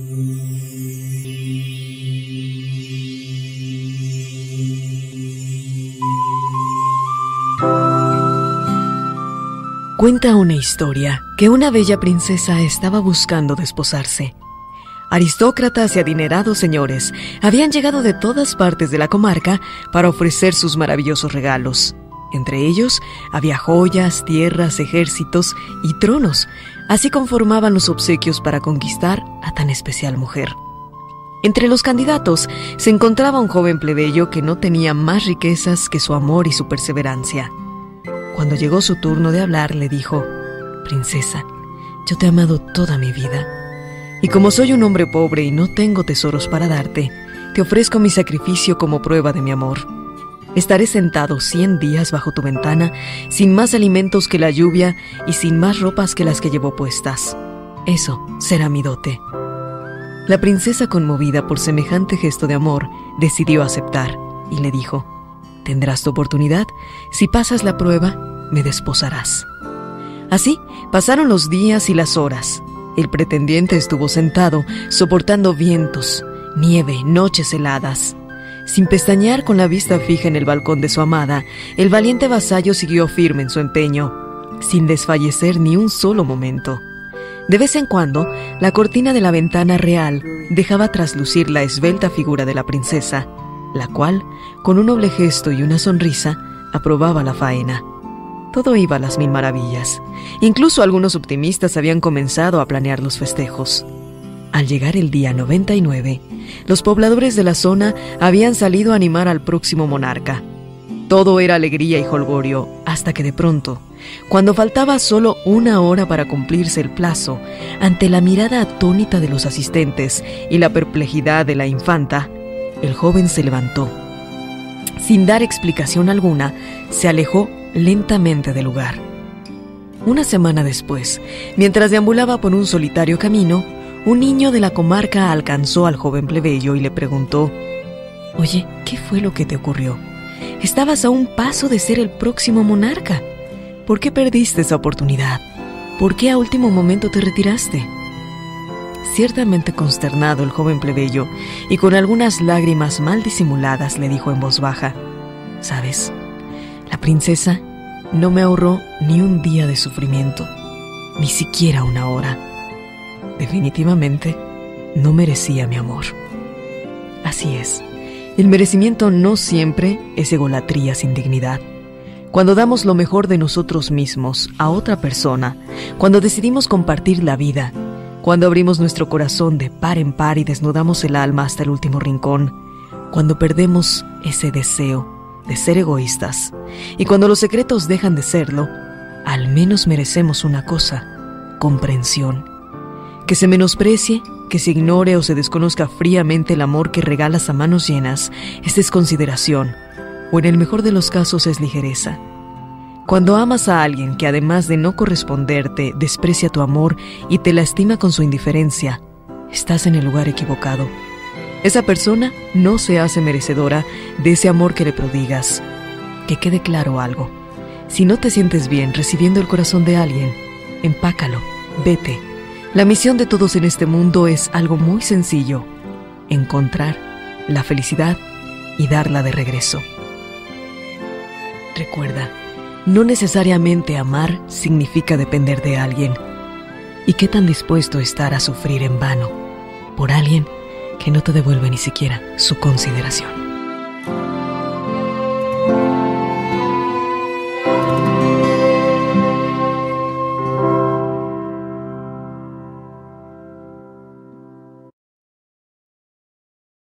Cuenta una historia que una bella princesa estaba buscando desposarse. Aristócratas y adinerados señores habían llegado de todas partes de la comarca para ofrecer sus maravillosos regalos. Entre ellos había joyas, tierras, ejércitos y tronos. Así conformaban los obsequios para conquistar a tan especial mujer. Entre los candidatos se encontraba un joven plebeyo que no tenía más riquezas que su amor y su perseverancia. Cuando llegó su turno de hablar, le dijo: «Princesa, yo te he amado toda mi vida. Y como soy un hombre pobre y no tengo tesoros para darte, te ofrezco mi sacrificio como prueba de mi amor. Estaré sentado 100 días bajo tu ventana, sin más alimentos que la lluvia y sin más ropas que las que llevo puestas. Eso será mi dote». La princesa, conmovida por semejante gesto de amor, decidió aceptar y le dijo: «Tendrás tu oportunidad. Si pasas la prueba, me desposarás». Así pasaron los días y las horas. El pretendiente estuvo sentado, soportando vientos, nieve, noches heladas. Sin pestañear, con la vista fija en el balcón de su amada, el valiente vasallo siguió firme en su empeño, sin desfallecer ni un solo momento. De vez en cuando, la cortina de la ventana real dejaba traslucir la esbelta figura de la princesa, la cual, con un noble gesto y una sonrisa, aprobaba la faena. Todo iba a las mil maravillas. Incluso algunos optimistas habían comenzado a planear los festejos. Al llegar el día 99, los pobladores de la zona habían salido a animar al próximo monarca. Todo era alegría y jolgorio, hasta que de pronto, cuando faltaba solo 1 hora para cumplirse el plazo, ante la mirada atónita de los asistentes y la perplejidad de la infanta, el joven se levantó. Sin dar explicación alguna, se alejó lentamente del lugar. Una semana después, mientras deambulaba por un solitario camino, un niño de la comarca alcanzó al joven plebeyo y le preguntó: «Oye, ¿qué fue lo que te ocurrió? Estabas a un paso de ser el próximo monarca. ¿Por qué perdiste esa oportunidad? ¿Por qué a último momento te retiraste?». Ciertamente consternado, el joven plebeyo, y con algunas lágrimas mal disimuladas, le dijo en voz baja: «¿Sabes? La princesa no me ahorró ni un día de sufrimiento, ni siquiera 1 hora. Definitivamente no merecía mi amor». Así es, el merecimiento no siempre es egolatría sin dignidad. Cuando damos lo mejor de nosotros mismos a otra persona, cuando decidimos compartir la vida, cuando abrimos nuestro corazón de par en par y desnudamos el alma hasta el último rincón, cuando perdemos ese deseo de ser egoístas, y cuando los secretos dejan de serlo, al menos merecemos una cosa: comprensión. Que se menosprecie, que se ignore o se desconozca fríamente el amor que regalas a manos llenas es desconsideración, o en el mejor de los casos es ligereza. Cuando amas a alguien que, además de no corresponderte, desprecia tu amor y te lastima con su indiferencia, estás en el lugar equivocado. Esa persona no se hace merecedora de ese amor que le prodigas. Que quede claro algo: si no te sientes bien recibiendo el corazón de alguien, empácalo, vete. La misión de todos en este mundo es algo muy sencillo: encontrar la felicidad y darla de regreso. Recuerda, no necesariamente amar significa depender de alguien. ¿Y qué tan dispuesto estar a sufrir en vano por alguien que no te devuelve ni siquiera su consideración?